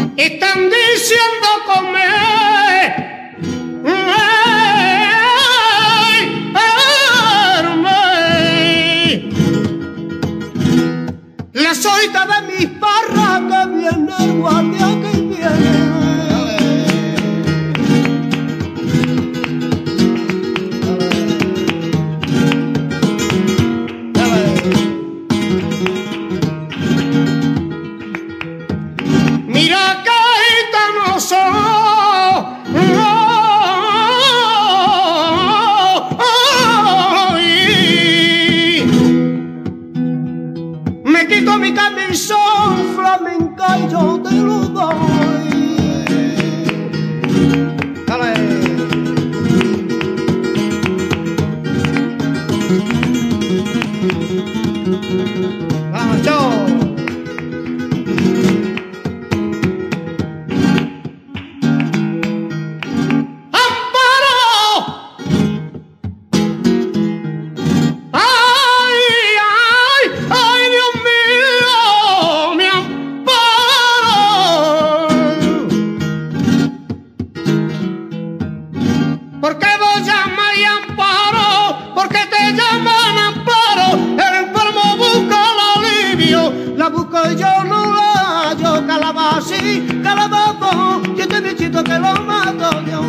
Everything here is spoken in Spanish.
están diciendo comer. La solita de mis parras que viene el guardia que viene. Mira que Gitano me quito mi camisón flamenca y yo te lo doy. Dale. Vamos, yo. ¿Por qué vos llamas y Amparo? ¿Por qué te llaman Amparo? El enfermo busca el alivio, la busco yo, no la hallo. Calabací, calabazo, y este bichito que lo mato yo.